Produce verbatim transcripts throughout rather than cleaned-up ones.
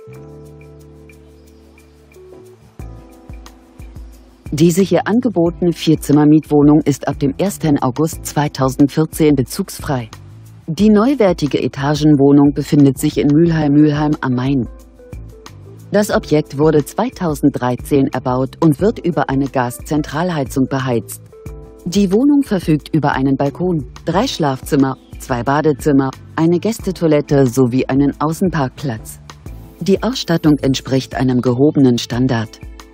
Diese hier angebotene Vierzimmer-Mietwohnung ist ab dem ersten August zweitausendvierzehn bezugsfrei. Die neuwertige Etagenwohnung befindet sich in Mülheim-Mülheim am Main. Das Objekt wurde zweitausenddreizehn erbaut und wird über eine Gaszentralheizung beheizt. Die Wohnung verfügt über einen Balkon, drei Schlafzimmer, zwei Badezimmer, eine Gästetoilette sowie einen Außenparkplatz. Die Ausstattung entspricht einem gehobenen Standard.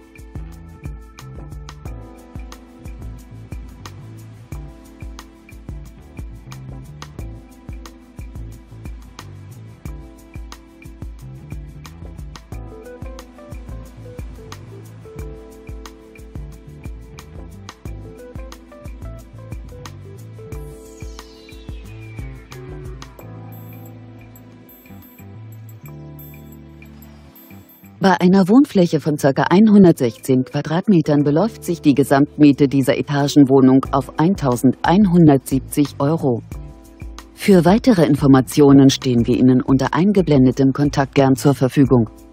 Bei einer Wohnfläche von ca. hundertsechzehn Quadratmetern beläuft sich die Gesamtmiete dieser Etagenwohnung auf eintausendeinhundertsiebzig Euro. Für weitere Informationen stehen wir Ihnen unter eingeblendetem Kontakt gern zur Verfügung.